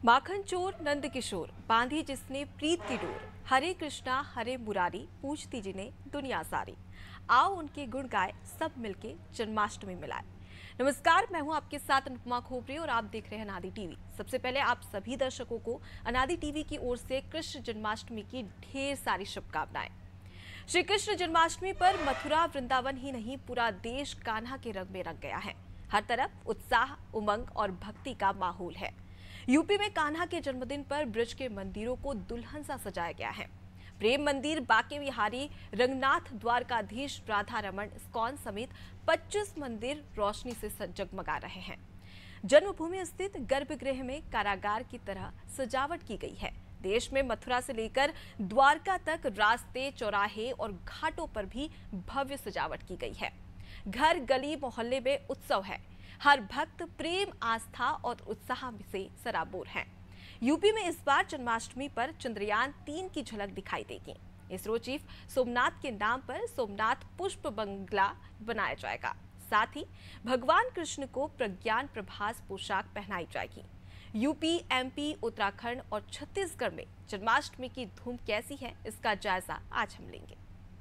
माखन चोर नंद किशोर बांधी जिसने प्रीत की डोर, हरे कृष्णा हरे मुरारी पूछती जिन्हें दुनिया सारी। आओ उनके गुण गाए सब मिलके जन्माष्टमी मिलाए। नमस्कार, मैं हूं आपके साथ अनुपमा खोपरे और आप देख रहे हैं अनादि टीवी। सबसे पहले आप सभी दर्शकों को अनादि टीवी की ओर से कृष्ण जन्माष्टमी की ढेर सारी शुभकामनाएं। श्री कृष्ण जन्माष्टमी पर मथुरा वृंदावन ही नहीं पूरा देश कान्हा के रंग में रंग गया है। हर तरफ उत्साह, उमंग और भक्ति का माहौल है। यूपी में कान्हा के जन्मदिन पर ब्रज के मंदिरों को दुल्हन सा सजाया गया है। प्रेम मंदिर, बांके बिहारी, रंगनाथ, द्वारकाधीश, राधा रमन, इस्कॉन समेत 25 मंदिर रोशनी से जगमगा रहे हैं। जन्मभूमि स्थित गर्भगृह में कारागार की तरह सजावट की गई है। देश में मथुरा से लेकर द्वारका तक रास्ते, चौराहे और घाटों पर भी भव्य सजावट की गई है। घर, गली, मोहल्ले में उत्सव है। हर भक्त प्रेम, आस्था और उत्साह से सराबोर है। यूपी में इस बार जन्माष्टमी पर चंद्रयान 3 की झलक दिखाई देगी। इसरो चीफ सोमनाथ के नाम पर सोमनाथ पुष्प बंगला बनाया जाएगा। साथ ही भगवान कृष्ण को प्रज्ञान प्रभास पोशाक पहनाई जाएगी। यूपी, एमपी, उत्तराखंड और छत्तीसगढ़ में जन्माष्टमी की धूम कैसी है, इसका जायजा आज हम लेंगे।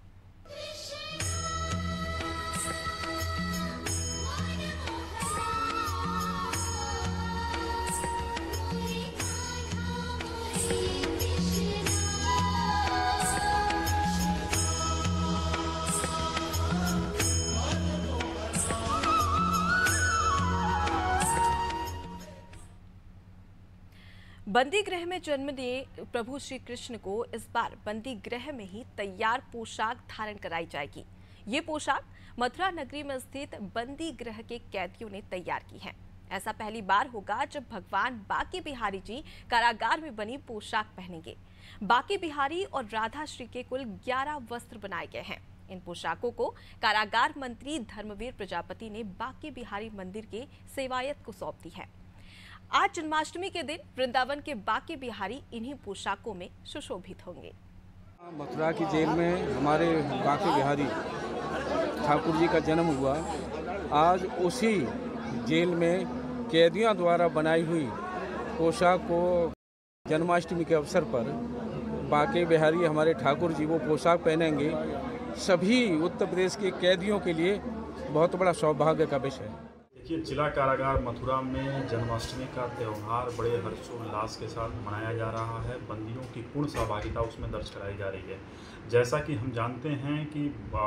बंदी गृह में जन्म लिए प्रभु श्री कृष्ण को इस बार बंदी गृह में ही तैयार पोशाक धारण कराई जाएगी। ये पोशाक मथुरा नगरी में स्थित बंदी गृह के कैदियों ने तैयार की है। ऐसा पहली बार होगा जब भगवान बांके बिहारी जी कारागार में बनी पोशाक पहनेंगे। बांके बिहारी और राधा श्री के कुल 11 वस्त्र बनाए गए हैं। इन पोशाकों को कारागार मंत्री धर्मवीर प्रजापति ने बांके बिहारी मंदिर के सेवायत को सौंप दी है। आज जन्माष्टमी के दिन वृंदावन के बांके बिहारी इन्हीं पोशाकों में सुशोभित होंगे। मथुरा की जेल में हमारे बांके बिहारी ठाकुर जी का जन्म हुआ। आज उसी जेल में कैदियों द्वारा बनाई हुई पोशाक को जन्माष्टमी के अवसर पर बांके बिहारी हमारे ठाकुर जी वो पोशाक पहनेंगे। सभी उत्तर प्रदेश के कैदियों के लिए बहुत बड़ा सौभाग्य का विषय है। देखिए, जिला कारागार मथुरा में जन्माष्टमी का त्यौहार बड़े हर्षोल्लास के साथ मनाया जा रहा है। बंदियों की पूर्ण सहभागिता उसमें दर्ज कराई जा रही है। जैसा कि हम जानते हैं कि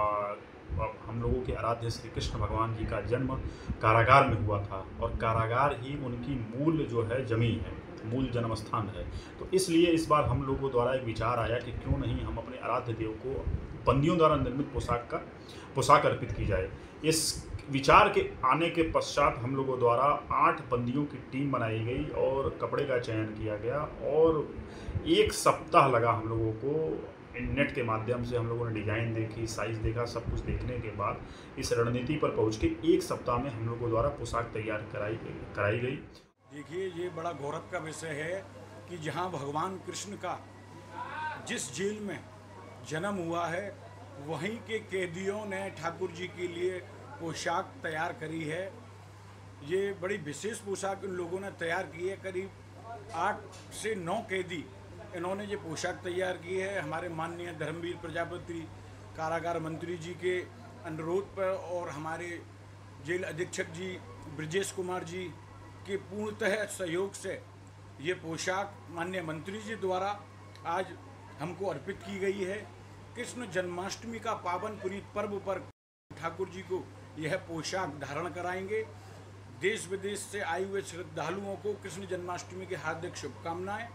हम लोगों के आराध्य श्री कृष्ण भगवान जी का जन्म कारागार में हुआ था और कारागार ही उनकी मूल जो है जमीन है, मूल जन्म स्थान है। तो इसलिए इस बार हम लोगों द्वारा एक विचार आया कि क्यों नहीं हम अपने आराध्य देव को बंदियों द्वारा निर्मित पोशाक अर्पित की जाए। इस विचार के आने के पश्चात हम लोगों द्वारा 8 बंदियों की टीम बनाई गई और कपड़े का चयन किया गया और 1 सप्ताह लगा हम लोगों को। नेट के माध्यम से हम लोगों ने डिज़ाइन देखी, साइज़ देखा, सब कुछ देखने के बाद इस रणनीति पर पहुंच के 1 सप्ताह में हम लोगों द्वारा पोशाक तैयार कराई गई। देखिए, ये बड़ा गौरव का विषय है कि जहाँ भगवान कृष्ण का जिस जेल में जन्म हुआ है वहीं के कैदियों ने ठाकुर जी के लिए पोशाक तैयार करी है। ये बड़ी विशेष पोशाक इन लोगों ने तैयार की है। करीब 8 से 9 कैदी इन्होंने ये पोशाक तैयार की है। हमारे माननीय धर्मवीर प्रजापति कारागार मंत्री जी के अनुरोध पर और हमारे जेल अधीक्षक जी ब्रजेश कुमार जी के पूर्णतः सहयोग से ये पोशाक माननीय मंत्री जी द्वारा आज हमको अर्पित की गई है। कृष्ण जन्माष्टमी का पावन पुनीत पर्व पर ठाकुर जी को यह पोशाक धारण कराएंगे। देश विदेश से आए हुए श्रद्धालुओं को कृष्ण जन्माष्टमी की हार्दिक शुभकामनाएं।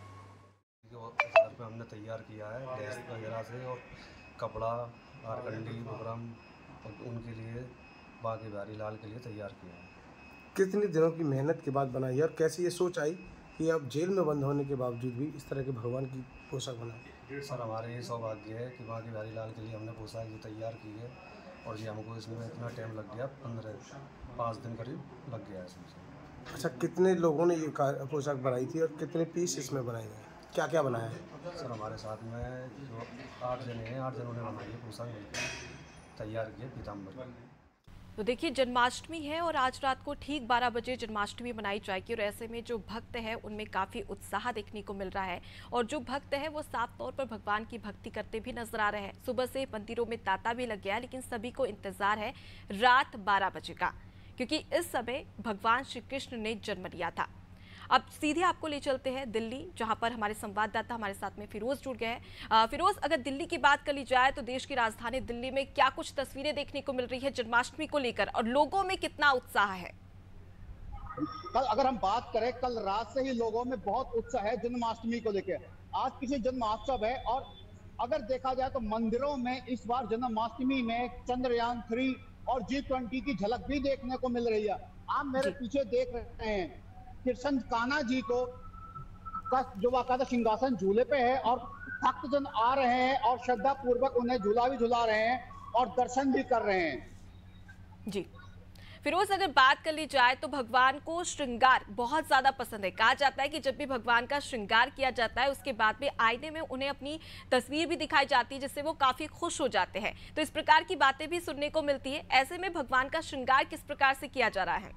हमने तैयार किया है लेस वगैरह से और कपड़ा, आरकंडी, बुकरम उनके लिए बांके बिहारी लाल के लिए तैयार किया है। कितने दिनों की मेहनत के बाद बनाई है और कैसे ये सोच आई कि आप जेल में बंद होने के बावजूद भी इस तरह के भगवान की पोशाक बनाई? सर, हमारे ये सौभाग्य है कि बांके बिहारी लाल के लिए हमने पोशाक ये तैयार की है और ये हमको इसमें इतना टाइम लग गया, 5 दिन करीब लग गया इसमें से। अच्छा, कितने लोगों ने ये पोशाक बनाई थी और कितने पीस इसमें बनाए गए, क्या क्या बनाया है? सर, हमारे साथ में जो 8 जने हैं, 8 जनों ने बनाई है पोशाक तैयार किए पीताम्बर। तो देखिए जन्माष्टमी है और आज रात को ठीक 12 बजे जन्माष्टमी मनाई जाएगी और ऐसे में जो भक्त है उनमें काफ़ी उत्साह देखने को मिल रहा है और जो भक्त है वो साफ तौर पर भगवान की भक्ति करते भी नजर आ रहे हैं। सुबह से मंदिरों में तांता भी लग गया है, लेकिन सभी को इंतजार है रात 12 बजे का, क्योंकि इस समय भगवान श्री कृष्ण ने जन्म लिया था। अब सीधे आपको ले चलते हैं दिल्ली, जहां पर हमारे संवाददाता हमारे साथ में फिरोज जुड़ गए हैं। फिरोज, अगर दिल्ली की बात कर ली जाए तो देश की राजधानी दिल्ली में क्या कुछ तस्वीरें देखने को मिल रही है जन्माष्टमी को लेकर और लोगों में कितना उत्साह है? कल अगर हम बात करें, कल रात से ही लोगों में बहुत उत्साह है जन्माष्टमी को लेकर। आज कृष्ण जन्मोत्सव है और अगर देखा जाए तो मंदिरों में इस बार जन्माष्टमी में चंद्रयान 3 और G20 की झलक भी देखने को मिल रही है। आप मेरे पीछे देख रहे हैं कृष्ण कान्हा जी को का जो बाकायदा सिंहासन झूले पे है और भक्तजन आ रहे हैं और श्रद्धा पूर्वक उन्हें झूला भी झुला रहे हैं और दर्शन भी कर रहे हैं। जी फिरोज, अगर बात कर ली जाए तो भगवान को श्रृंगार बहुत ज्यादा पसंद है। कहा जाता है कि जब भी भगवान का श्रृंगार किया जाता है उसके बाद में आईने में उन्हें अपनी तस्वीर भी दिखाई जाती है, जिससे वो काफी खुश हो जाते हैं। तो इस प्रकार की बातें भी सुनने को मिलती है। ऐसे में भगवान का श्रृंगार किस प्रकार से किया जा रहा है?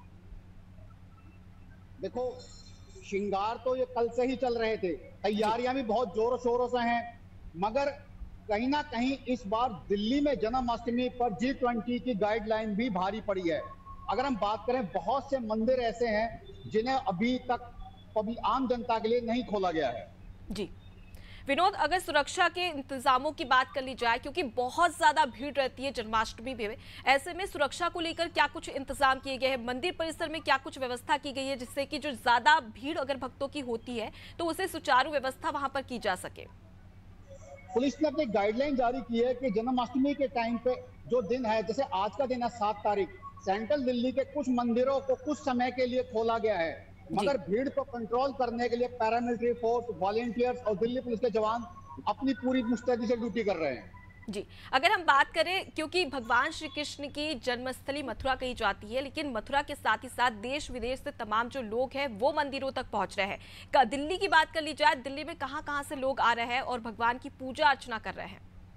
देखो, श्रृंगार तो ये कल से ही चल रहे थे, तैयारियां भी बहुत जोरों शोरों से हैं, मगर कहीं ना कहीं इस बार दिल्ली में जन्माष्टमी पर G20 की गाइडलाइन भी भारी पड़ी है। अगर हम बात करें, बहुत से मंदिर ऐसे हैं जिन्हें अभी तक आम जनता के लिए नहीं खोला गया है। जी विनोद, अगर सुरक्षा के इंतजामों की बात कर ली जाए, क्योंकि बहुत ज्यादा भीड़ रहती है जन्माष्टमी में, ऐसे में सुरक्षा को लेकर क्या कुछ इंतजाम किए गए हैं? मंदिर परिसर में क्या कुछ व्यवस्था की गई है जिससे कि जो ज्यादा भीड़ अगर भक्तों की होती है तो उसे सुचारू व्यवस्था वहां पर की जा सके? पुलिस ने अपनी गाइडलाइन जारी की है कि जन्माष्टमी के टाइम पे जो दिन है, जैसे आज का दिन है 7 तारीख, सेंट्रल दिल्ली के कुछ मंदिरों को कुछ समय के लिए खोला गया है, मगर भीड़ को कंट्रोल करने के लिए पैरामिलिट्री फोर्स, वॉलेंटियर्स और दिल्ली पुलिस के जवान अपनी पूरी मुस्तैदी से ड्यूटी कर रहे हैं। जी, अगर हम बात करें, क्योंकि भगवान श्री कृष्ण की जन्मस्थली मथुरा कही जाती है, लेकिन मथुरा के साथ ही साथ देश विदेश से तमाम जो लोग हैं वो मंदिरों तक पहुंच रहे हैं। दिल्ली की बात कर ली जाए, दिल्ली में कहां-कहां से लोग आ रहे हैं और भगवान की पूजा अर्चना कर रहे हैं?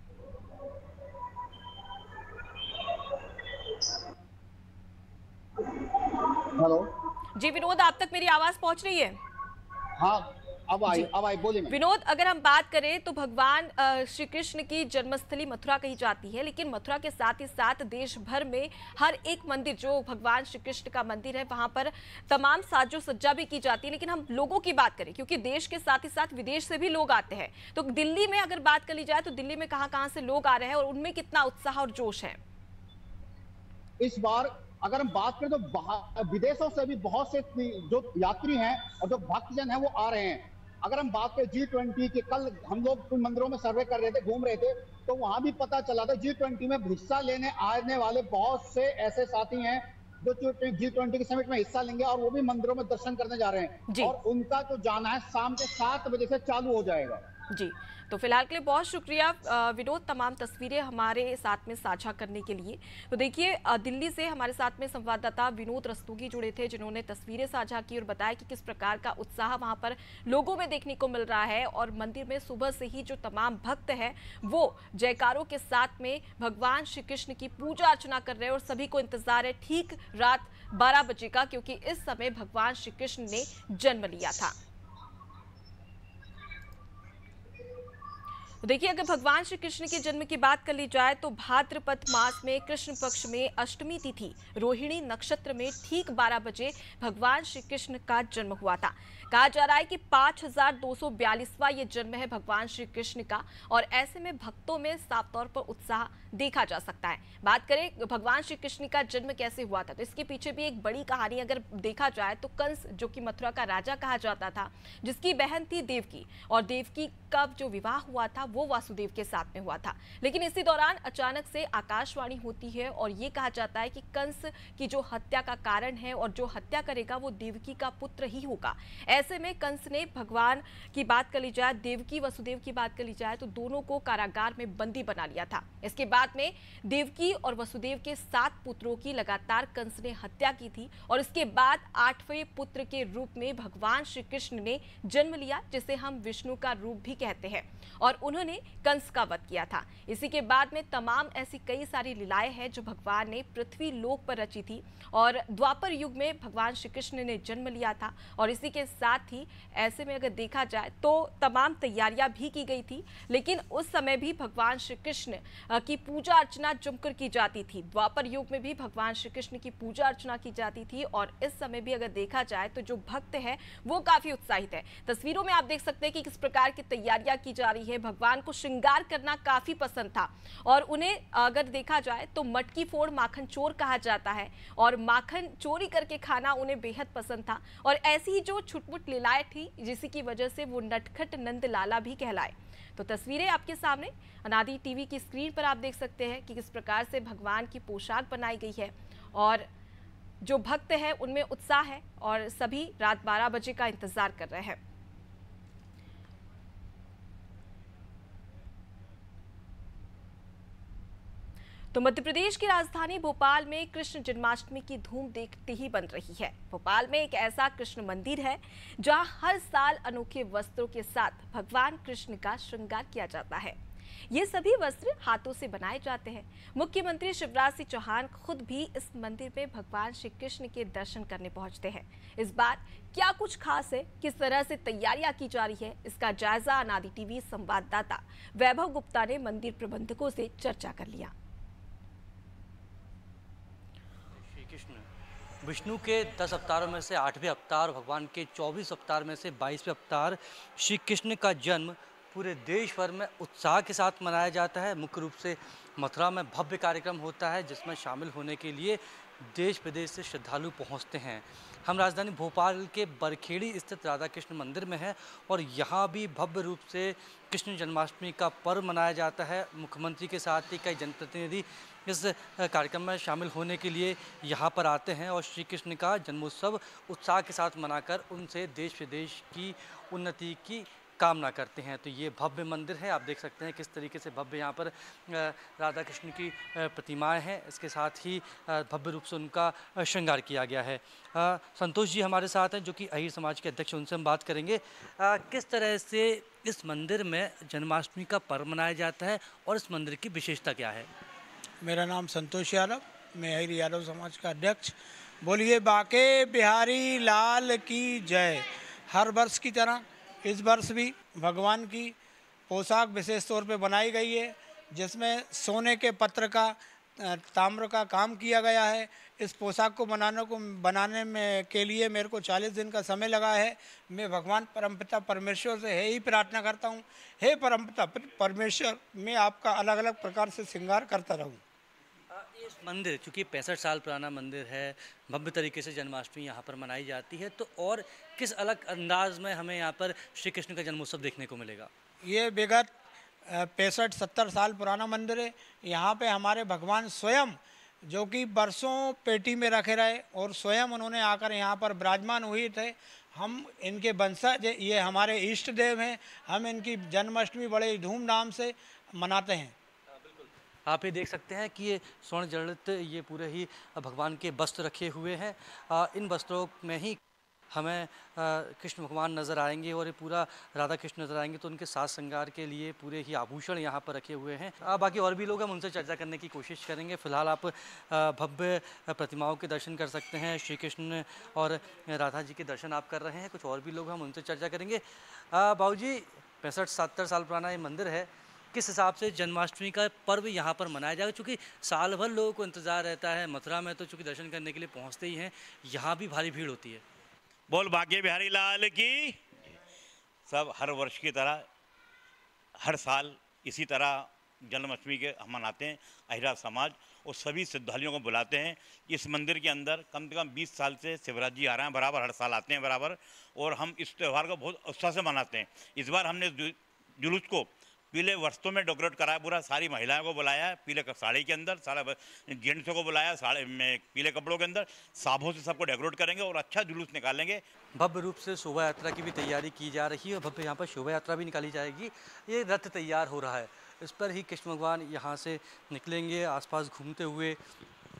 हेलो जी विनोद, आप तक मेरी आवाज पहुंच रही है? हाँ, अब आई बोलिए। विनोद, अगर हम बात करें तो भगवान श्री कृष्ण की जन्मस्थली मथुरा कही जाती है, लेकिन मथुरा के साथ ही साथ देश भर में हर एक मंदिर जो भगवान श्री कृष्ण का मंदिर है वहां पर तमाम साजो सज्जा भी की जाती है। लेकिन हम लोगों की बात करें, क्योंकि देश के साथ ही साथ विदेश से भी लोग आते हैं, तो दिल्ली में अगर बात कर ली जाए तो दिल्ली में कहां से लोग आ रहे हैं और उनमें कितना उत्साह और जोश है? इस बार अगर हम बात करें तो विदेशों से भी बहुत से जो यात्री हैं और जो भक्तजन हैं वो आ रहे हैं। अगर हम बात करें G20 की, कल हम लोग मंदिरों में सर्वे कर रहे थे, घूम रहे थे, तो वहां भी पता चला था G20 में हिस्सा लेने आने वाले बहुत से ऐसे साथी हैं जो G20 के समिट में हिस्सा लेंगे और वो भी मंदिरों में दर्शन करने जा रहे हैं और उनका जो जाना है शाम के 7 बजे से चालू हो जाएगा। जी, तो फिलहाल के लिए बहुत शुक्रिया विनोद, तमाम तस्वीरें हमारे साथ में साझा करने के लिए। तो देखिए, दिल्ली से हमारे साथ में संवाददाता विनोद रस्तोगी जुड़े थे, जिन्होंने तस्वीरें साझा की और बताया कि किस प्रकार का उत्साह वहां पर लोगों में देखने को मिल रहा है और मंदिर में सुबह से ही जो तमाम भक्त हैं वो जयकारों के साथ में भगवान श्री कृष्ण की पूजा अर्चना कर रहे हैं और सभी को इंतजार है ठीक रात 12 बजे का, क्योंकि इस समय भगवान श्री कृष्ण ने जन्म लिया था। देखिए, अगर भगवान श्री कृष्ण के जन्म की बात कर ली जाए तो भाद्रपद मास में कृष्ण पक्ष में अष्टमी तिथि रोहिणी नक्षत्र में ठीक 12 बजे भगवान श्री कृष्ण का जन्म हुआ था। कहा जा रहा है कि 5242वां ये जन्म है भगवान श्री कृष्ण का और ऐसे में भक्तों में साफ तौर पर उत्साह देखा जा सकता है। बात करें भगवान श्री कृष्ण का जन्म कैसे हुआ था, तो इसके पीछे भी एक बड़ी कहानी अगर देखा जाए तो कंस, जो कि मथुरा का राजा कहा जाता था, जिसकी बहन थी देवकी, और देवकी का जो विवाह हुआ था वो वासुदेव के साथ में हुआ था। लेकिन इसी दौरान अचानक से आकाशवाणी होती है और ये कहा जाता है कि कंस की जो हत्या का कारण है और जो हत्या करेगा वो देवकी का पुत्र ही होगा। ऐसे में कंस ने, भगवान की बात कर ली जाए, देवकी वसुदेव की बात कर ली जाए, तो दोनों को कारागार में बंदी बना लिया था। इसके बाद में देवकी और वसुदेव के 7 पुत्रों की लगातार कंस ने हत्या की थी और इसके बाद 8वें पुत्र के रूप में भगवान श्री कृष्ण ने जन्म लिया, जिसे हम विष्णु का रूप भी कहते हैं। और उन्होंने उन्होंने कंस का वध किया था। इसी के बाद में तमाम ऐसी कई सारी लीलाएं हैं जो भगवान ने पृथ्वी लोक पर रची थी और द्वापर युग में भगवान श्री कृष्ण ने जन्म लिया था। और इसी के साथ ही ऐसे में अगर देखा जाए तो तमाम तैयारियां भी की गई थी, लेकिन उस समय भी भगवान श्री कृष्ण की पूजा अर्चना जमकर की जाती थी। द्वापर युग में भी भगवान श्री कृष्ण की पूजा अर्चना की जाती थी और इस समय भी अगर देखा जाए तो जो भक्त है वो काफी उत्साहित है। तस्वीरों में आप देख सकते हैं कि किस प्रकार की तैयारियां की जा रही है। भगवान को श्रृंगार करना काफी पसंद था और उन्हें अगर देखा जाए तो मटकी फोड़ माखन चोर कहा जाता है और माखन चोरी करके खाना उन्हें बेहद पसंद था। और ऐसी ही जो छुटमुट लीलाएं थी जिसी की वजह से वो नटखट नंद लाला भी कहलाए। तो तस्वीरें आपके सामने अनादि टीवी की स्क्रीन पर आप देख सकते हैं कि किस प्रकार से भगवान की पोशाक बनाई गई है और जो भक्त हैं उनमें उत्साह है और सभी रात 12 बजे का इंतजार कर रहे हैं। तो मध्य प्रदेश की राजधानी भोपाल में कृष्ण जन्माष्टमी की धूम देखते ही बन रही है। भोपाल में एक ऐसा कृष्ण मंदिर है जहां हर साल अनोखे वस्त्रों के साथ भगवान कृष्ण का श्रृंगार किया जाता है। ये सभी वस्त्र हाथों से बनाए जाते हैं। मुख्यमंत्री शिवराज सिंह चौहान खुद भी इस मंदिर में भगवान श्री कृष्ण के दर्शन करने पहुंचते हैं। इस बार क्या कुछ खास है, किस तरह से तैयारियां की जा रही है, इसका जायजा अनादि टीवी संवाददाता वैभव गुप्ता ने मंदिर प्रबंधकों से चर्चा कर लिया। विष्णु के 10 अवतारों में से 8वें अवतार, भगवान के 24 अवतार में से 22वें अवतार श्री कृष्ण का जन्म पूरे देश भर में उत्साह के साथ मनाया जाता है। मुख्य रूप से मथुरा में भव्य कार्यक्रम होता है जिसमें शामिल होने के लिए देश विदेश से श्रद्धालु पहुंचते हैं। हम राजधानी भोपाल के बरखेड़ी स्थित राधा कृष्ण मंदिर में हैं और यहाँ भी भव्य रूप से कृष्ण जन्माष्टमी का पर्व मनाया जाता है। मुख्यमंत्री के साथ ही कई जनप्रतिनिधि इस कार्यक्रम में शामिल होने के लिए यहाँ पर आते हैं और श्री कृष्ण का जन्मोत्सव उत्साह के साथ मनाकर उनसे देश विदेश की उन्नति की कामना करते हैं। तो ये भव्य मंदिर है, आप देख सकते हैं किस तरीके से भव्य यहाँ पर राधा कृष्ण की प्रतिमाएं हैं। इसके साथ ही भव्य रूप से उनका श्रृंगार किया गया है। संतोष जी हमारे साथ हैं जो कि अहीर समाज के अध्यक्ष, उनसे हम बात करेंगे। किस तरह से इस मंदिर में जन्माष्टमी का पर्व मनाया जाता है और इस मंदिर की विशेषता क्या है? मेरा नाम संतोष यादव, मैं अहीर यादव समाज का अध्यक्ष। बोलिए बाके बिहारी लाल की जय। हर वर्ष की तरह इस वर्ष भी भगवान की पोशाक विशेष तौर पे बनाई गई है जिसमें सोने के पत्र का ताम्र का काम किया गया है। इस पोशाक को बनाने में के लिए मेरे को 40 दिन का समय लगा है। मैं भगवान परमपिता परमेश्वर से यही प्रार्थना करता हूँ, हे परमपिता परमेश्वर, मैं आपका अलग अलग प्रकार से श्रृंगार करता रहूँ। इस मंदिर चूँकि 65 साल पुराना मंदिर है, भव्य तरीके से जन्माष्टमी यहाँ पर मनाई जाती है, तो और किस अलग अंदाज में हमें यहाँ पर श्री कृष्ण का जन्मोत्सव देखने को मिलेगा? ये विगत 65-70 साल पुराना मंदिर है। यहाँ पे हमारे भगवान स्वयं जो कि बरसों पेटी में रखे रहे और स्वयं उन्होंने आकर यहाँ पर विराजमान हुए थे। हम इनके वंशज, ये हमारे इष्ट देव हैं। हम इनकी जन्माष्टमी बड़े धूमधाम से मनाते हैं। आप ये देख सकते हैं कि ये स्वर्ण जड़ित ये पूरे ही भगवान के वस्त्र रखे हुए हैं। इन वस्त्रों में ही हमें कृष्ण भगवान नज़र आएंगे और ये पूरा राधा कृष्ण नज़र आएंगे, तो उनके साज श्रृंगार के लिए पूरे ही आभूषण यहाँ पर रखे हुए हैं। बाकी और भी लोग हम उनसे चर्चा करने की कोशिश करेंगे। फिलहाल आप भव्य प्रतिमाओं के दर्शन कर सकते हैं, श्री कृष्ण और राधा जी के दर्शन आप कर रहे हैं। कुछ और भी लोग हम उनसे चर्चा करेंगे। बाबूजी, 65-70 साल पुराना ये मंदिर है, किस हिसाब से जन्माष्टमी का पर्व यहाँ पर मनाया जाएगा? चूँकि साल भर लोगों को इंतज़ार रहता है। मथुरा में तो चूँकि दर्शन करने के लिए पहुँचते ही हैं, यहाँ भी भारी भीड़ होती है। बोल बाके बिहारी लाल की। सब हर वर्ष की तरह हर साल इसी तरह जन्माष्टमी के हम मनाते हैं। अहिरा समाज और सभी श्रद्धालुओं को बुलाते हैं। इस मंदिर के अंदर कम से कम 20 साल से शिवराज जी आ रहे हैं, बराबर हर साल आते हैं बराबर, और हम इस त्यौहार को बहुत उत्साह से मनाते हैं। इस बार हमने जुलूस को पीले वस्त्रों में डेकोरेट कराया, पूरा सारी महिलाओं को बुलाया है पीले साड़ी के अंदर, सारा जेंट्सों को बुलाया साड़ी में पीले कपड़ों के अंदर, साबों से सबको डेकोरेट करेंगे और अच्छा जुलूस निकालेंगे। भव्य रूप से शोभा यात्रा की भी तैयारी की जा रही है और भव्य यहाँ पर शोभा यात्रा भी निकाली जाएगी। ये रथ तैयार हो रहा है, इस पर ही कृष्ण भगवान यहाँ से निकलेंगे आसपास घूमते हुए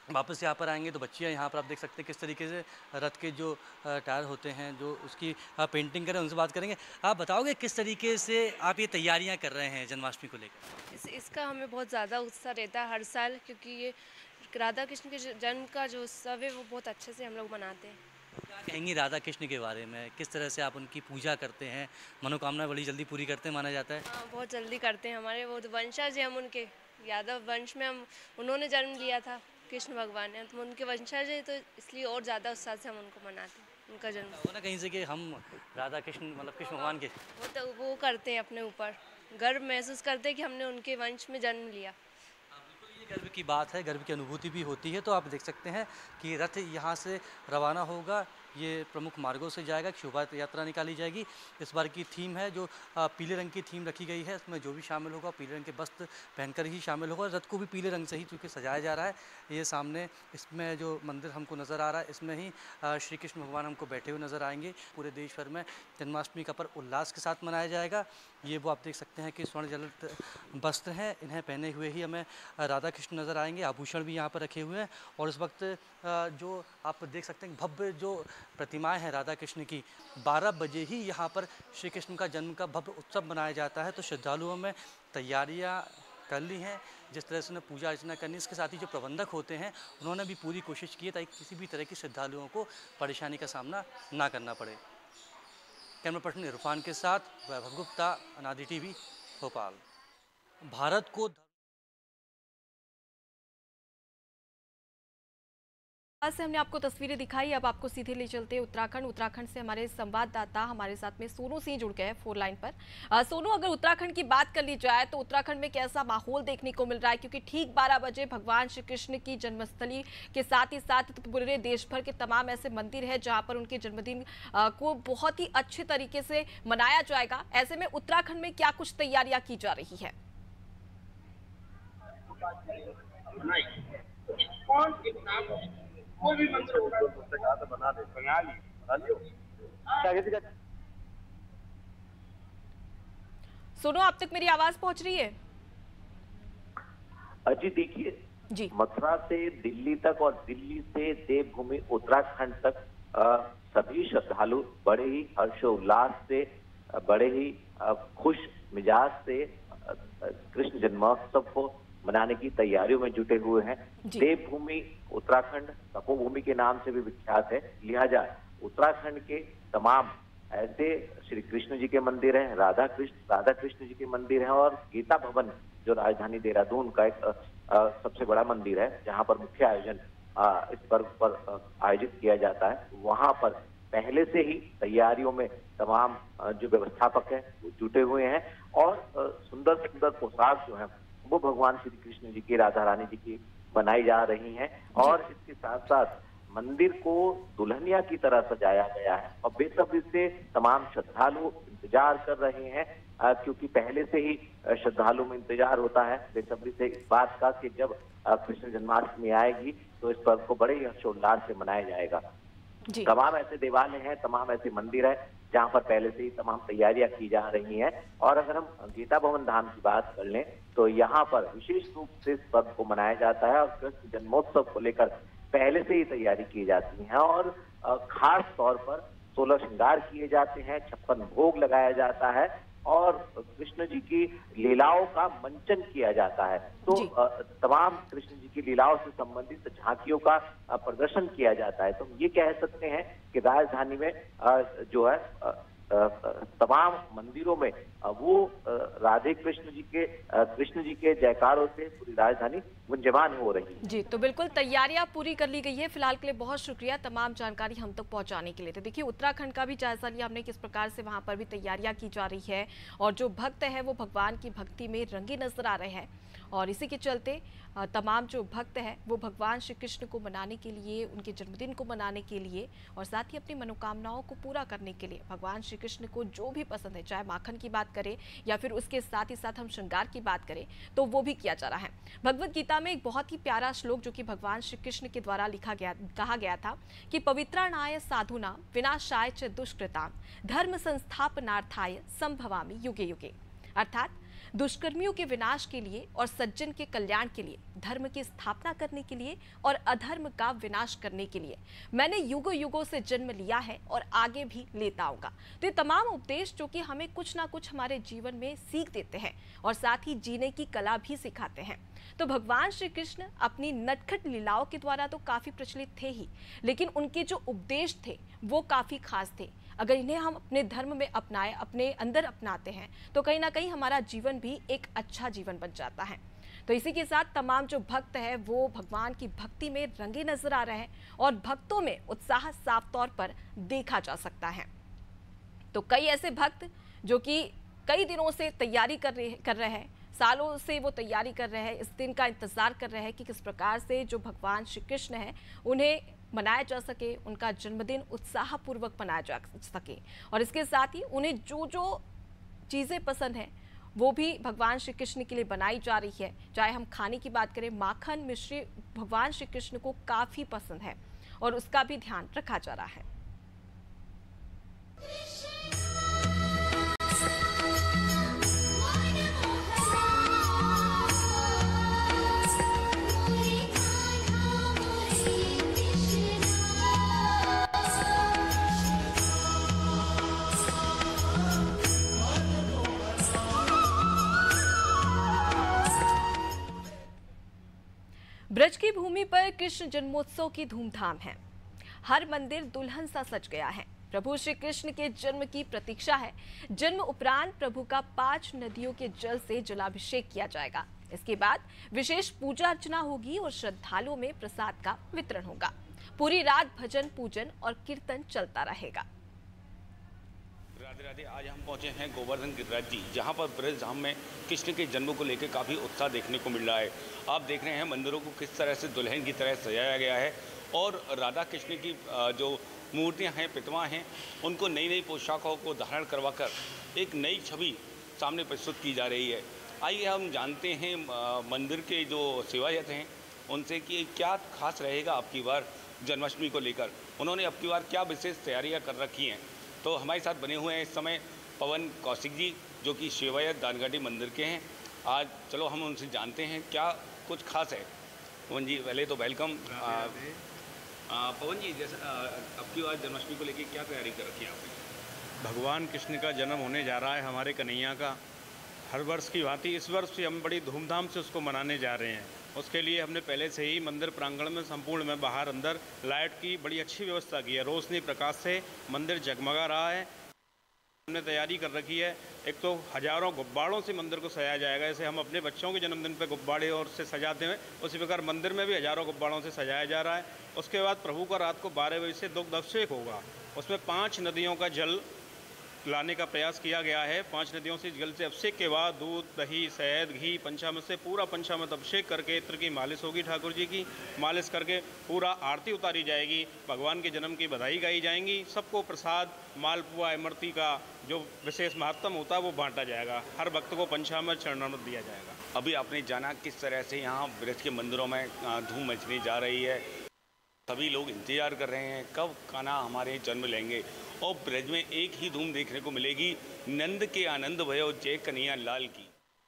वापस यहाँ पर आएंगे तो बच्चियाँ यहाँ पर आप देख सकते हैं किस तरीके से रथ के जो टायर होते हैं जो उसकी पेंटिंग करें, उनसे बात करेंगे। आप बताओगे किस तरीके से आप ये तैयारियाँ कर रहे हैं जन्माष्टमी को लेकर? इसका हमें बहुत ज़्यादा उत्साह रहता है हर साल, क्योंकि ये राधा कृष्ण के जन्म का जो उत्सव है वो बहुत अच्छे से हम लोग मनाते हैं। क्या कहेंगी राधा कृष्ण के बारे में, किस तरह से आप उनकी पूजा करते हैं? मनोकामना बड़ी जल्दी पूरी करते हैं माना जाता है। हाँ, बहुत जल्दी करते हैं। हमारे वो वंशज हैं, हम उनके यादव वंश में उन्होंने जन्म लिया था कृष्ण भगवान ने, तो उनके वंशज है, तो इसलिए और ज़्यादा उत्साह से हम उनको मनाते हैं उनका जन्म। हो ना कहीं से कि हम राधा कृष्ण मतलब कृष्ण भगवान के वो करते हैं, अपने ऊपर गर्व महसूस करते हैं कि हमने उनके वंश में जन्म लिया। ये गर्व की बात है, गर्व की अनुभूति भी होती है। तो आप देख सकते हैं कि रथ यहाँ से रवाना होगा, ये प्रमुख मार्गों से जाएगा, शोभा यात्रा निकाली जाएगी। इस बार की थीम है जो पीले रंग की थीम रखी गई है, इसमें जो भी शामिल होगा पीले रंग के वस्त्र पहनकर ही शामिल होगा। रथ को भी पीले रंग से ही चूँकि सजाया जा रहा है। ये सामने इसमें जो मंदिर हमको नज़र आ रहा है, इसमें ही श्री कृष्ण भगवान हमको बैठे हुए नज़र आएंगे। पूरे देश भर में जन्माष्टमी का पर्व उल्लास के साथ मनाया जाएगा। ये वो आप देख सकते हैं कि स्वर्ण जलित वस्त्र हैं, इन्हें पहने हुए ही हमें राधा कृष्ण नज़र आएंगे। आभूषण भी यहाँ पर रखे हुए हैं और इस वक्त जो आप देख सकते हैं भव्य जो प्रतिमाएं हैं राधा कृष्ण की, 12 बजे ही यहाँ पर श्री कृष्ण का जन्म का भव्य उत्सव मनाया जाता है। तो श्रद्धालुओं में तैयारियाँ कर ली हैं, जिस तरह से उन्हें पूजा अर्चना करनी, इसके साथ ही जो प्रबंधक होते हैं उन्होंने भी पूरी कोशिश की है ताकि किसी भी तरह की श्रद्धालुओं को परेशानी का सामना ना करना पड़े। कैमरा पर्सन इरफान के साथ वैभव गुप्ता, अनादि टीवी, भोपाल। भारत को से हमने आपको तस्वीरें दिखाई, अब आपको सीधे ले चलते हैं उत्तराखंड से हमारे संवाददाता हमारे साथ में सोनू सिंह जुड़ गए फोन लाइन पर। सोनू, अगर उत्तराखंड की बात कर ली जाए तो उत्तराखंड में कैसा माहौल देखने को मिल रहा है? क्योंकि ठीक 12 बजे भगवान श्री कृष्ण की जन्मस्थली के साथ ही साथ पूरे देश भर के तमाम ऐसे मंदिर है जहाँ पर उनके जन्मदिन को बहुत ही अच्छे तरीके से मनाया जाएगा। ऐसे में उत्तराखंड में क्या कुछ तैयारियां की जा रही है? कोई भी मंदिर होगा तो बना लियो। सुनो, अब तक मेरी आवाज पहुंच रही है? अजी देखिए, मथुरा से दिल्ली तक और दिल्ली से देवभूमि उत्तराखंड तक सभी श्रद्धालु बड़े ही हर्षोल्लास से, बड़े ही खुश मिजाज से कृष्ण जन्मोत्सव को मनाने की तैयारियों में जुटे हुए हैं। देवभूमि उत्तराखंड तपोभूमि के नाम से भी विख्यात है, लिहाजा उत्तराखंड के तमाम ऐसे श्री कृष्ण जी के मंदिर हैं, राधा कृष्ण जी के मंदिर हैं और गीता भवन जो राजधानी देहरादून का एक सबसे बड़ा मंदिर है जहां पर मुख्य आयोजन इस पर्व पर आयोजित किया जाता है, वहां पर पहले से ही तैयारियों में तमाम जो व्यवस्थापक हैं वो जुटे हुए हैं और सुंदर सुंदर पोशाक जो है वो भगवान श्री कृष्ण जी की, राधा रानी जी की बनाई जा रही हैं और इसके साथ साथ मंदिर को दुल्हनिया की तरह सजाया गया है और बेसब्री से तमाम श्रद्धालु इंतजार कर रहे हैं क्योंकि पहले से ही श्रद्धालु में इंतजार होता है बेसब्री से इस बात का कि जब कृष्ण जन्माष्टमी आएगी तो इस पर्व को बड़े ही हर्षोल्लास से मनाया जाएगा। तमाम ऐसे देवालय हैं, तमाम ऐसे मंदिर है जहां पर पहले से ही तमाम तैयारियां की जा रही हैं और अगर हम गीता भवन धाम की बात कर लें तो यहाँ पर विशेष रूप से इस पर्व को मनाया जाता है और कृष्ण जन्मोत्सव को लेकर पहले से ही तैयारी की जाती है और खास तौर पर 16 श्रृंगार किए जाते हैं, 56 भोग लगाया जाता है और कृष्ण जी की लीलाओं का मंचन किया जाता है। तो तमाम कृष्ण जी की लीलाओं से संबंधित झांकियों का प्रदर्शन किया जाता है। तो ये कह सकते हैं कि राजधानी में जो है तमाम मंदिरों में वो राधे कृष्ण जी के जयकारों से पूरी राजधानी गुंजयमान हो रही है। जी, तो बिल्कुल तैयारियां पूरी कर ली गई है। फिलहाल के लिए बहुत शुक्रिया तमाम जानकारी हम तक पहुंचाने के लिए। तो देखिए, उत्तराखंड का भी जायजा लिया हमने किस प्रकार से वहां पर भी तैयारियां की जा रही है और जो भक्त है वो भगवान की भक्ति में रंगे नजर आ रहे हैं और इसी के चलते तमाम जो भक्त हैं वो भगवान श्री कृष्ण को मनाने के लिए, उनके जन्मदिन को मनाने के लिए और साथ ही अपनी मनोकामनाओं को पूरा करने के लिए भगवान श्री कृष्ण को जो भी पसंद है, चाहे माखन की बात करें या फिर उसके साथ ही साथ हम श्रृंगार की बात करें तो वो भी किया जा रहा है। भगवद गीता में एक बहुत ही प्यारा श्लोक जो कि भगवान श्री कृष्ण के द्वारा कहा गया था कि पवित्राणाय साधुना विनाशाय च दुष्कृताम धर्म संस्थापनार्थाय संभवामि युगे युगे, अर्थात दुष्कर्मियों के विनाश के लिए और सज्जन के कल्याण के लिए, धर्म की स्थापना करने के लिए और अधर्म का विनाश करने के लिए मैंने युगों युगों से जन्म लिया है और आगे भी लेता आऊंगा। तो ये तमाम उपदेश जो कि हमें कुछ ना कुछ हमारे जीवन में सीख देते हैं और साथ ही जीने की कला भी सिखाते हैं। तो भगवान श्री कृष्ण अपनी नटखट लीलाओं के द्वारा तो काफी प्रचलित थे ही, लेकिन उनके जो उपदेश थे वो काफी खास थे। अगर इन्हें हम अपने धर्म में अपनाए, अपने अंदर अपनाते हैं, तो कहीं ना कहीं हमारा जीवन भी एक अच्छा जीवन बन जाता है। तो इसी के साथ तमाम जो भक्त है वो भगवान की भक्ति में रंगे नजर आ रहे हैं और भक्तों में उत्साह साफ तौर पर देखा जा सकता है। तो कई ऐसे भक्त जो कि कई दिनों से तैयारी कर रहे हैं, सालों से वो तैयारी कर रहे हैं, इस दिन का इंतजार कर रहे हैं कि किस प्रकार से जो भगवान श्री कृष्ण है उन्हें मनाया जा सके, उनका जन्मदिन उत्साहपूर्वक मनाया जा सके। और इसके साथ ही उन्हें जो जो चीज़ें पसंद हैं वो भी भगवान श्री कृष्ण के लिए बनाई जा रही है। चाहे हम खाने की बात करें, माखन मिश्री भगवान श्री कृष्ण को काफ़ी पसंद है और उसका भी ध्यान रखा जा रहा है। ब्रज की भूमि पर कृष्ण जन्मोत्सव की धूमधाम है। हर मंदिर दुल्हन सा सज गया है। प्रभु श्री कृष्ण के जन्म की प्रतीक्षा है। जन्म उपरांत प्रभु का 5 नदियों के जल से जलाभिषेक किया जाएगा। इसके बाद विशेष पूजा अर्चना होगी और श्रद्धालुओं में प्रसाद का वितरण होगा। पूरी रात भजन पूजन और कीर्तन चलता रहेगा। राधे राधे। आज हम पहुंचे हैं गोवर्धन गिरिराज जी, जहां पर ब्रज धाम में कृष्ण के जन्म को लेकर काफ़ी उत्साह देखने को मिल रहा है। आप देख रहे हैं मंदिरों को किस तरह से दुल्हन की तरह सजाया गया है और राधा कृष्ण की जो मूर्तियां हैं, प्रतिमा हैं, उनको नई नई पोशाकों को धारण करवाकर एक नई छवि सामने प्रस्तुत की जा रही है। आइए हम जानते हैं मंदिर के जो सेवायत हैं उनसे कि क्या खास रहेगा अब की बार जन्माष्टमी को लेकर, उन्होंने अब की बार क्या विशेष तैयारियाँ कर रखी हैं। तो हमारे साथ बने हुए हैं इस समय पवन कौशिक जी, जो कि सेवायत दानघाटी मंदिर के हैं। आज चलो हम उनसे जानते हैं क्या कुछ खास है। पवन जी पहले तो वेलकम। पवन जी, जैसे अब की बार जन्माष्टमी को लेकर क्या तैयारी कर रखी है आपने? भगवान कृष्ण का जन्म होने जा रहा है हमारे कन्हैया का। हर वर्ष की भांति इस वर्ष भी हम बड़ी धूमधाम से उसको मनाने जा रहे हैं। उसके लिए हमने पहले से ही मंदिर प्रांगण में संपूर्ण में बाहर अंदर लाइट की बड़ी अच्छी व्यवस्था की है। रोशनी प्रकाश से मंदिर जगमगा रहा है। हमने तैयारी कर रखी है। एक तो हजारों गुब्बारों से मंदिर को सजाया जाएगा। जैसे हम अपने बच्चों के जन्मदिन पर गुब्बारे और से सजाते हैं, उसी प्रकार मंदिर में भी हजारों गुब्बारों से सजाया जा रहा है। उसके बाद प्रभु का रात को 12 बजे से दुग्ध अभिषेक होगा। उसमें 5 नदियों का जल लाने का प्रयास किया गया है। 5 नदियों से जल से अभिषेक के बाद दूध, दही, शहद, घी, पंचामृत से पूरा पंचामृत अभिषेक करके इत्र की मालिश होगी। ठाकुर जी की मालिश करके पूरा आरती उतारी जाएगी। भगवान के जन्म की बधाई गाई जाएंगी। सबको प्रसाद, मालपुआ, इमरती का जो विशेष महत्व होता है वो बांटा जाएगा। हर भक्त को पंचामृत चरणामृत दिया जाएगा। अभी आपने जाना किस तरह से यहाँ ब्रज के मंदिरों में धूम मचने जा रही है। सभी लोग इंतजार कर रहे हैं कब कान्हा हमारे जन्म लेंगे। और ब्रज में एक ही धूम देखने को मिलेगी, नंद के आनंद भयो जय कन्हैया लाल की।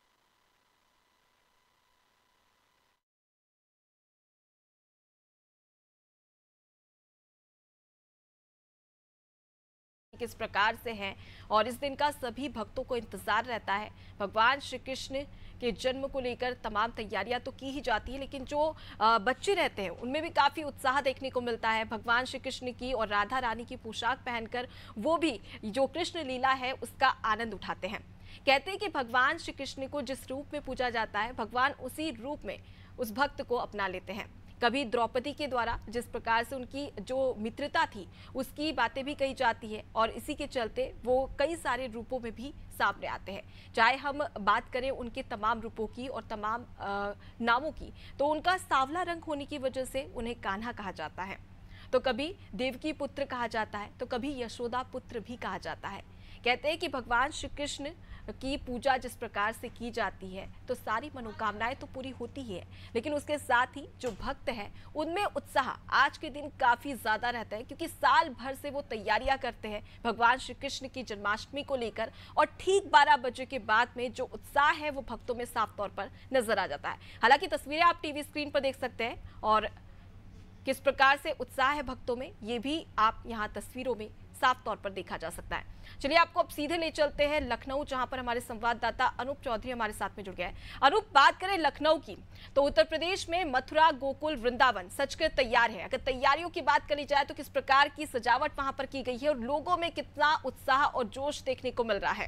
किस प्रकार से है और इस दिन का सभी भक्तों को इंतजार रहता है। भगवान श्री कृष्ण के जन्म को लेकर तमाम तैयारियां तो की ही जाती है, लेकिन जो बच्चे रहते हैं उनमें भी काफ़ी उत्साह देखने को मिलता है। भगवान श्री कृष्ण की और राधा रानी की पोशाक पहनकर वो भी जो कृष्ण लीला है उसका आनंद उठाते हैं। कहते हैं कि भगवान श्री कृष्ण को जिस रूप में पूजा जाता है, भगवान उसी रूप में उस भक्त को अपना लेते हैं। कभी द्रौपदी के द्वारा जिस प्रकार से उनकी जो मित्रता थी उसकी बातें भी कही जाती है और इसी के चलते वो कई सारे रूपों में भी सामने आते हैं। चाहे हम बात करें उनके तमाम रूपों की और तमाम नामों की, तो उनका सांवला रंग होने की वजह से उन्हें कान्हा कहा जाता है। तो कभी देवकी पुत्र कहा जाता है, तो कभी यशोदा पुत्र भी कहा जाता है। कहते हैं कि भगवान श्री कृष्ण की पूजा जिस प्रकार से की जाती है तो सारी मनोकामनाएं तो पूरी होती ही है, लेकिन उसके साथ ही जो भक्त हैं उनमें उत्साह आज के दिन काफी ज्यादा रहता है, क्योंकि साल भर से वो तैयारियां करते हैं भगवान श्री कृष्ण की जन्माष्टमी को लेकर, और ठीक 12 बजे के बाद में जो उत्साह है वो भक्तों में साफ तौर पर नजर आ जाता है। हालांकि तस्वीरें आप टीवी स्क्रीन पर देख सकते हैं और किस प्रकार से उत्साह है भक्तों में ये भी आप यहाँ तस्वीरों में साफ तौर पर देखा जा सकता है। चलिए आपको अब सीधे ले चलते हैं लखनऊ, जहां पर हमारे संवाददाता अनूप चौधरी हमारे साथ में जुड़ गया है। अनूप, बात करें लखनऊ की तो उत्तर प्रदेश में मथुरा, गोकुल, वृंदावन सजकर तैयार है। अगर तैयारियों की बात करी जाए तो किस प्रकार की सजावट वहां पर की गई है और लोगों में कितना उत्साह और जोश देखने को मिल रहा है?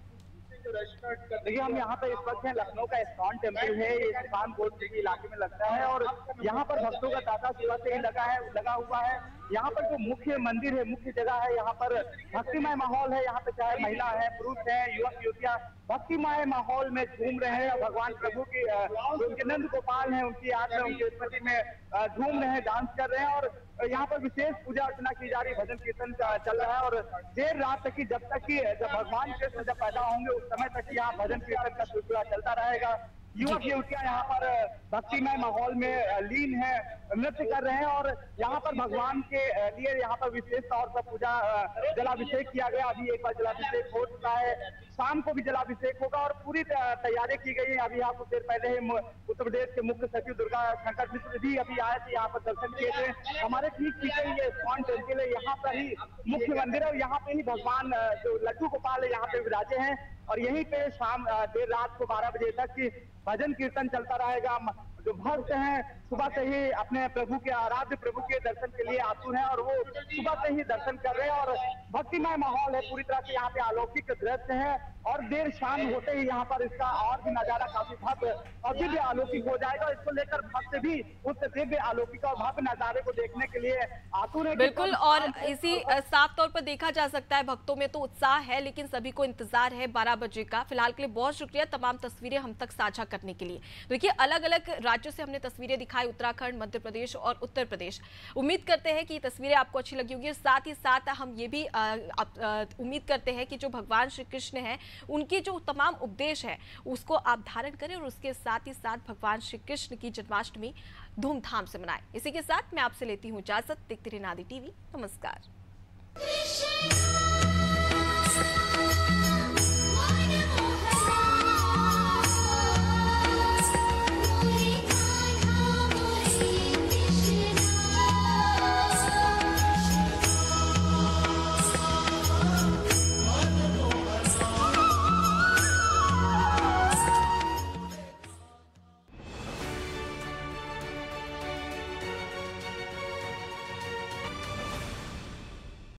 देखिए, हम यहाँ पे इस वक्त हैं, लखनऊ का इस्कॉन टेम्पल है, ये सुल्तानपुर के इलाके में लगता है और यहाँ पर भक्तों का तांता सुबह से ही लगा हुआ है। यहाँ पर जो मुख्य मंदिर है, मुख्य जगह है, यहाँ पर भक्तिमय माहौल है। यहाँ पे चाहे महिला है, पुरुष है, युवक युवतियाँ भक्तिमय माहौल में झूम रहे हैं। भगवान प्रभु की उनके नंद गोपाल हैं, उनकी याद में, उनके स्मृति में झूम रहे हैं, डांस कर रहे हैं और यहाँ पर विशेष पूजा अर्चना की जा रही, भजन कीर्तन चल रहा है और देर रात तक की, जब भगवान कृष्ण जब पैदा होंगे उस समय तक यहाँ भजन कीर्तन का सिलसिला चलता रहेगा। युवक युवतियां यहाँ पर भक्तिमय माहौल में लीन है, नृत्य कर रहे हैं और यहाँ पर भगवान के लिए यहाँ पर विशेष तौर पर पूजा जलाभिषेक किया गया। अभी एक बार जलाभिषेक हो चुका है, शाम को भी जलाभिषेक होगा और पूरी तैयारी की गई है। अभी यहाँ कुछ देर पहले ही उत्तर प्रदेश के मुख्य सचिव दुर्गा शंकर मिश्र भी अभी आए थे, यहाँ पर दर्शन किए थे। हमारे ठीक पीछे ही ये इस्कॉन टेम्पल है, यहाँ पर ही मुख्य मंदिर है और यहाँ पे ही भगवान जो लड्डू गोपाल है यहाँ पे विराजे हैं और यहीं पे शाम देर रात को 12 बजे तक भजन कीर्तन चलता रहेगा। जो भक्त हैं सुबह से ही अपने प्रभु के, आराध्य प्रभु के दर्शन के लिए आतुर हैं और वो सुबह से ही दर्शन कर रहे हैं और भक्तिमय माहौल है, पूरी तरह से यहाँ पे अलौकिक दृश्य है और देर शाम होते ही यहाँ पर इसका और भी नजारा काफी भव्य और दिव्य अलौकिक हो जाएगा। इसको लेकर भक्त भी उस दिव्य अलौकिक और भव्य नजारे को देखने के लिए आतुर है। बिल्कुल, और इसी साफ तौर पर देखा जा सकता है भक्तों में तो उत्साह है, लेकिन सभी को इंतजार है 12 बजे का। फिलहाल के लिए बहुत शुक्रिया तमाम तस्वीरें हम तक साझा करने के लिए। देखिए, अलग अलग राज्यों से हमने तस्वीरें दिखाई, उत्तराखंड, मध्य प्रदेश और उत्तर प्रदेश। उम्मीद करते हैं कि तस्वीरें आपको अच्छी लगी होंगी। साथ ही साथ हम ये भी उम्मीद करते हैं कि जो भगवान श्री कृष्ण हैं उनके जो तमाम उपदेश है उसको आप धारण करें और उसके साथ ही साथ भगवान श्री कृष्ण की जन्माष्टमी धूमधाम से मनाएं। इसी के साथ मैं आपसे लेती हूं इजाजत। देखते रहिए नादी टीवी। नमस्कार।